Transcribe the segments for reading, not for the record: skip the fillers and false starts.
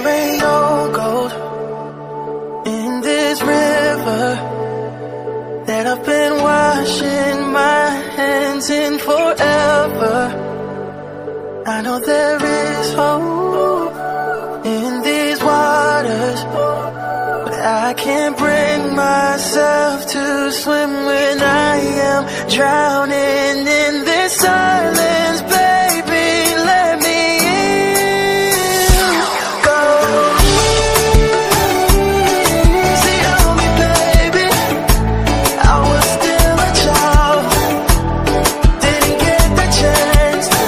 There ain't no gold in this river that I've been washing my hands in forever. I know there is hope in these waters, but I can't bring myself to swim when I am drowning in this silence. Baby, let me in. Go easy on me, baby. I was still a child, didn't get the chance to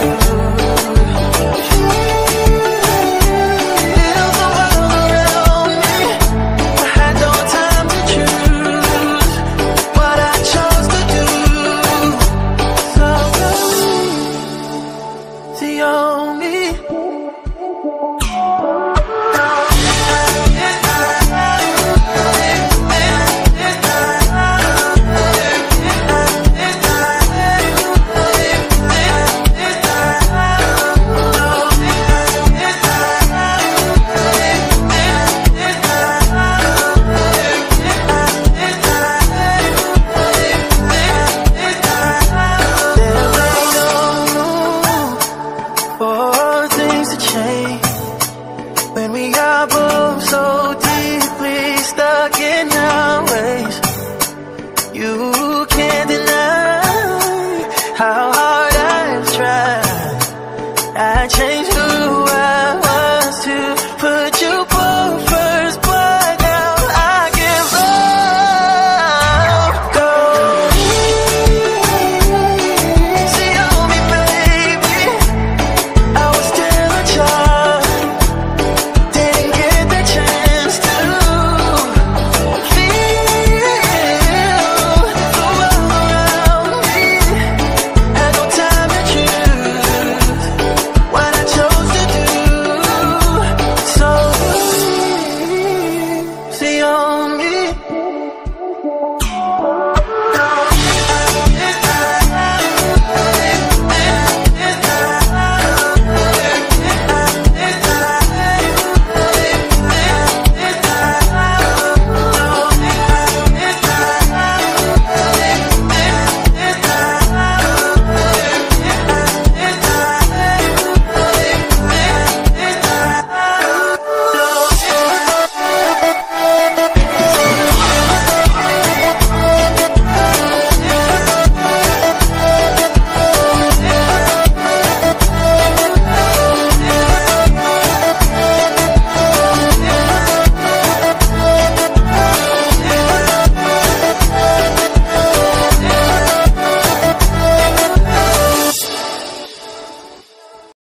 feel the world around me. I had no time to choose what I chose to do. So easy on me. For things to change when we are both so deeply stuck in our ways. You can't deny how hard I've tried. I changed who I was to put you both